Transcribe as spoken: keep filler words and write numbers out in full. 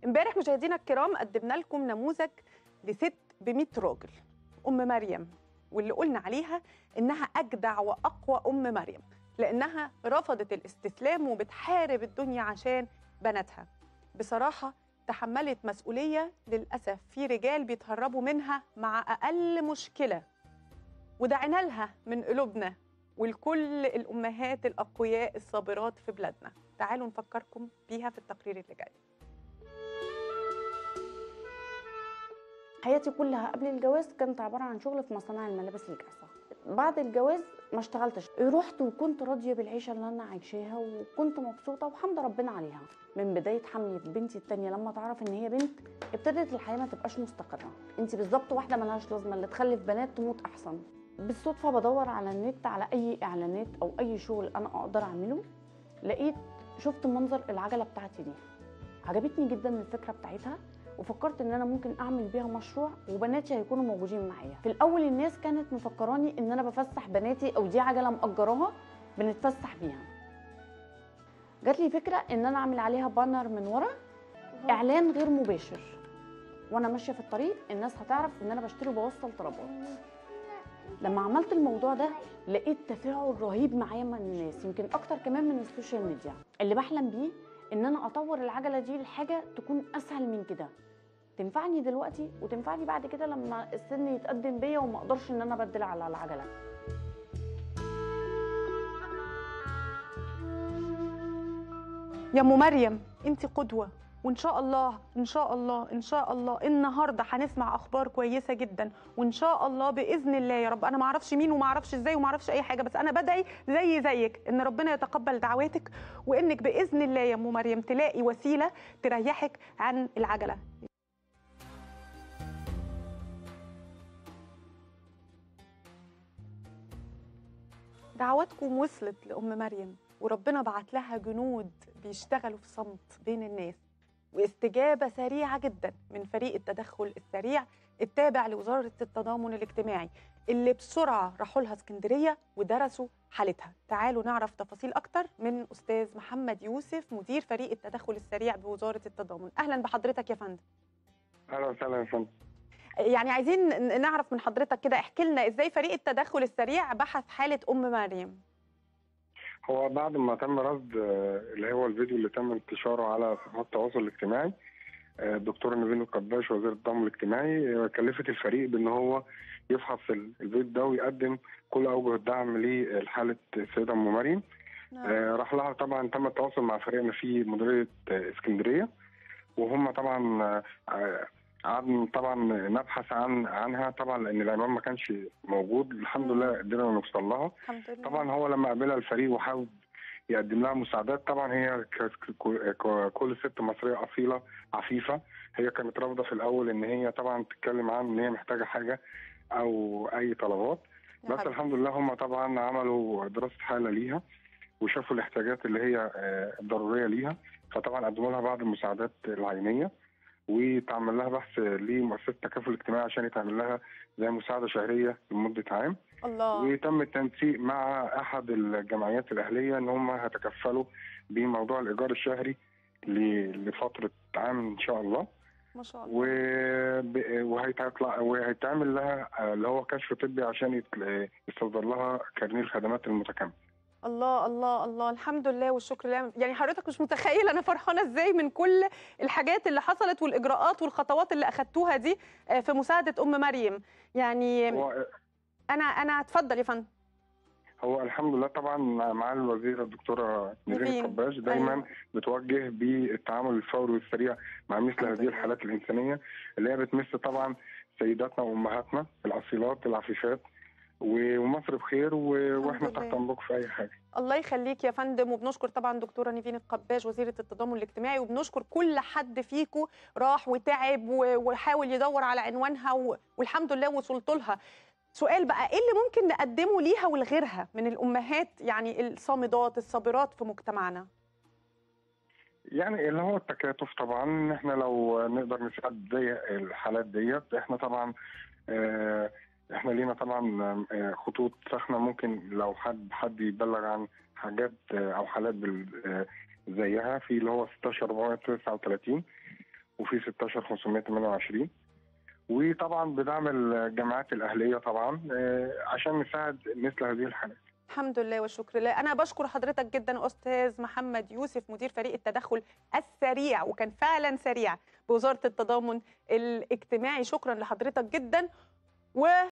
امبارح مشاهدينا الكرام قدمنا لكم نموذج لست بمية راجل، ام مريم، واللي قلنا عليها انها اجدع واقوى ام مريم لانها رفضت الاستسلام وبتحارب الدنيا عشان بناتها. بصراحه تحملت مسؤوليه للاسف في رجال بيتهربوا منها مع اقل مشكله، ودعينا لها من قلوبنا ولكل الامهات الاقوياء الصابرات في بلادنا. تعالوا نفكركم بيها في التقرير اللي جاي. حياتي كلها قبل الجواز كانت عبارة عن شغل في مصانع الملابس الجاهزة. بعد الجواز ما اشتغلتش، رحت وكنت راضية بالعيشة اللي أنا عايشاها وكنت مبسوطة وحمد ربنا عليها. من بداية حملي بنتي التانية لما تعرف إن هي بنت ابتدت الحياة ما تبقاش مستقرة. أنت بالظبط واحدة ملهاش لازمة، اللي تخلف بنات تموت أحسن. بالصدفة بدور على النت على أي إعلانات أو أي شغل أنا أقدر أعمله، لقيت شفت منظر العجلة بتاعتي دي، عجبتني جدا الفكرة بتاعتها وفكرت ان انا ممكن اعمل بيها مشروع وبناتي هيكونوا موجودين معايا. في الاول الناس كانت مفكراني ان انا بفسح بناتي او دي عجله مأجراها بنتفسح بيها. جات لي فكره ان انا اعمل عليها بانر من ورا، اعلان غير مباشر، وانا ماشيه في الطريق الناس هتعرف ان انا بشتري وبوصل طلبات. لما عملت الموضوع ده لقيت تفاعل رهيب معايا من الناس، يمكن اكتر كمان من السوشيال ميديا. اللي بحلم بيه ان انا اطور العجله دي لحاجه تكون اسهل من كده، تنفعني دلوقتي وتنفعني بعد كده لما السن يتقدم بيا وما اقدرش ان انا ابدل على العجله. يا ام مريم انت قدوه، وان شاء الله ان شاء الله ان شاء الله النهارده هنسمع اخبار كويسه جدا، وان شاء الله باذن الله يا رب. انا ما اعرفش مين وما اعرفش ازاي وما اعرفش اي حاجه، بس انا بدعي زي زيك ان ربنا يتقبل دعواتك، وانك باذن الله يا ام مريم تلاقي وسيله تريحك عن العجله. دعواتكم وصلت لأم مريم، وربنا بعت لها جنود بيشتغلوا في صمت بين الناس، واستجابة سريعة جدا من فريق التدخل السريع التابع لوزارة التضامن الاجتماعي، اللي بسرعة راحوا لها اسكندرية ودرسوا حالتها. تعالوا نعرف تفاصيل أكتر من أستاذ محمد يوسف مدير فريق التدخل السريع بوزارة التضامن. أهلا بحضرتك يا فندم. أهلا وسهلا يا فندم. يعني عايزين نعرف من حضرتك كده، احكي لنا ازاي فريق التدخل السريع بحث حالة أم مريم. هو بعد ما تم رصد اللي هو الفيديو اللي تم انتشاره على صفحات التواصل الاجتماعي، الدكتورة نيفين القباش وزيرة التضامن الاجتماعي كلفت الفريق بان هو يفحص الفيديو ده ويقدم كل اوجه الدعم لحالة السيدة ام مريم. نعم. راح لها طبعا، تم التواصل مع فريقنا في مديرية اسكندرية، وهم طبعا قعدنا طبعا نبحث عن عنها طبعا لان العنوان ما كانش موجود. الحمد لله قدرنا نوصل لها. طبعا هو لما قابلها الفريق وحاول يقدم لها مساعدات، طبعا هي كل ست مصريه اصيله عفيفه، هي كانت رافضه في الاول ان هي طبعا تتكلم عن ان هي محتاجه حاجه او اي طلبات، بس حبيب. الحمد لله هم طبعا عملوا دراسه حاله ليها وشافوا الاحتياجات اللي هي الضروريه ليها، فطبعا قدموا لها بعض المساعدات العينيه وتعمل لها بحث لمؤسسه التكافل الاجتماعي عشان يتعمل لها زي مساعده شهريه لمده عام. الله. وتم التنسيق مع احد الجمعيات الاهليه ان هم هيتكفلوا بموضوع الايجار الشهري لفتره عام ان شاء الله. ما شاء الله. وهيطلع وهيتعمل لها اللي هو كشف طبي عشان يصدر لها كارنيه الخدمات المتكامله. الله الله الله، الحمد لله والشكر لله. يعني حضرتك مش متخيل انا فرحانه ازاي من كل الحاجات اللي حصلت والاجراءات والخطوات اللي اخدتوها دي في مساعده ام مريم. يعني هو انا انا اتفضل يا فندم. هو الحمد لله طبعا مع الوزيره الدكتوره نيفين القباش دايما أيوة. بتوجه بالتعامل الفوري والسريع مع مثل هذه الحالات الانسانيه اللي هي بتمس طبعا سيداتنا وامهاتنا الاصيلات العفيفات، ومصر بخير واحنا تحت امرك في اي حاجه. الله يخليك يا فندم، وبنشكر طبعا دكتوره نيفين القباش وزيره التضامن الاجتماعي، وبنشكر كل حد فيكم راح وتعب وحاول يدور على عنوانها والحمد لله وصلتوا لها. سؤال بقى، ايه اللي ممكن نقدمه ليها ولغيرها من الامهات يعني الصامدات الصابرات في مجتمعنا؟ يعني اللي هو التكاتف طبعا، احنا لو نقدر نساعد زي الحالات ديت، احنا طبعا اه احنا لينا طبعا خطوط ساخنه، ممكن لو حد حد يبلغ عن حاجات او حالات زيها في اللي هو ستاشر أربعمية وتسعة وتلاتين، وفي ستاشر خمسمية وتمانية وعشرين، وطبعا بدعم الجامعات الاهليه طبعا عشان نساعد مثل هذه الحالات. الحمد لله والشكر لله. أنا بشكر حضرتك جدا أستاذ محمد يوسف مدير فريق التدخل السريع، وكان فعلا سريع بوزارة التضامن الاجتماعي. شكرا لحضرتك جدا. و